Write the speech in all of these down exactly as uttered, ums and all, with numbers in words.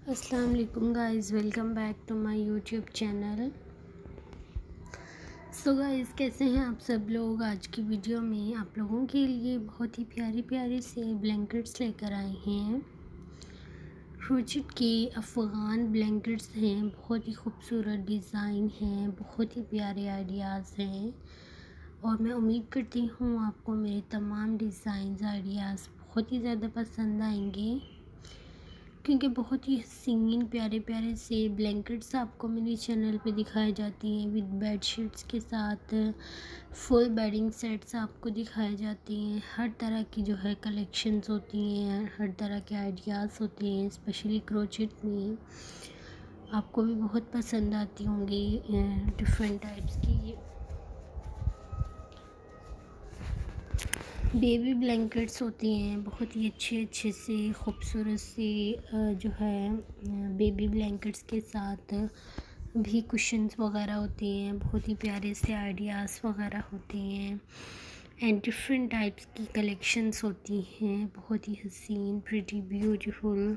अस्सलाम वालेकुम guys, welcome back to my YouTube channel. So guys, कैसे हैं आप सब लोग। आज की वीडियो में आप लोगों के लिए बहुत ही प्यारी प्यारी से ब्लैंकेट्स लेकर आए हैं। क्रोचेट के अफ़गान ब्लैंकेट्स हैं, बहुत ही खूबसूरत डिज़ाइन हैं, बहुत ही प्यारे आइडियाज़ हैं और मैं उम्मीद करती हूँ आपको मेरे तमाम डिज़ाइंस आइडियाज़ बहुत ही ज़्यादा पसंद आएंगे, क्योंकि बहुत ही हसीन प्यारे प्यारे से ब्लैंकेट्स आपको मेरे चैनल पे दिखाई जाती हैं विद बेड शीट्स के साथ। फुल बेडिंग सेट्स आपको दिखाए जाती हैं। हर तरह की जो है कलेक्शंस होती हैं, हर तरह के आइडियाज़ होते हैं, स्पेशली क्रोचेट में आपको भी बहुत पसंद आती होंगी डिफरेंट टाइप्स की बेबी ब्लैंकेट्स होती हैं। बहुत ही अच्छे अच्छे से खूबसूरत से जो है बेबी ब्लैंकेट्स के साथ भी कुशन्स वगैरह होती हैं। बहुत ही प्यारे से आइडियाज़ वगैरह होते हैं एंड डिफरेंट टाइप्स की कलेक्शंस होती हैं। बहुत ही हसीन pretty beautiful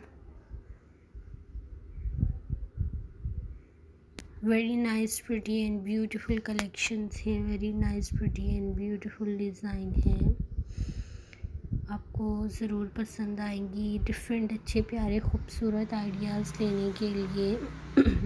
very nice pretty and beautiful collections हैं। Very nice pretty and beautiful design हैं, आपको ज़रूर पसंद आएंगी। डिफरेंट अच्छे प्यारे खूबसूरत आइडियाज़ लेने के लिए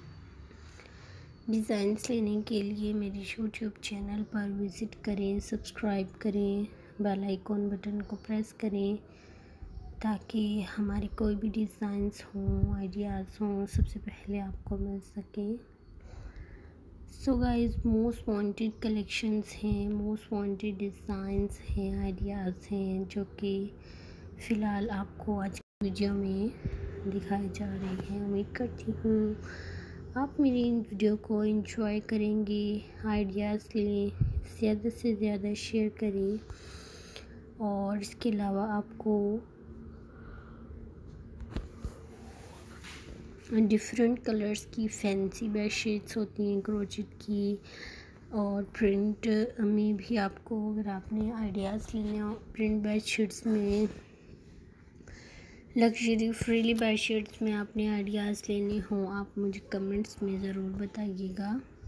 डिज़ाइंस लेने के लिए मेरे यूट्यूब चैनल पर विज़िट करें, सब्सक्राइब करें, बेल आइकॉन बटन को प्रेस करें ताकि हमारे कोई भी डिज़ाइंस हों, आइडियाज़ हों, सबसे पहले आपको मिल सके। So guys, most wanted collections हैं, मोस्ट वांटेड डिज़ाइंस हैं, आइडियाज़ हैं जो कि फ़िलहाल आपको आज की वीडियो में दिखाए जा रहे हैं। उम्मीद करती हूँ आप मेरी इन वीडियो को एंजॉय करेंगे, आइडियाज़ लें, ज़्यादा से ज़्यादा शेयर करें और इसके अलावा आपको डिफरेंट कलर्स की फैंसी बेड शीट्स होती हैं क्रोचेट की, और प्रिंट में भी आपको अगर आपने आइडियाज़ लेने हो प्रिंट बेड शीट्स में, लग्जरी फ्रीली बेड शीट्स में आपने आइडियाज़ लेने हो, आप मुझे कमेंट्स में ज़रूर बताइएगा।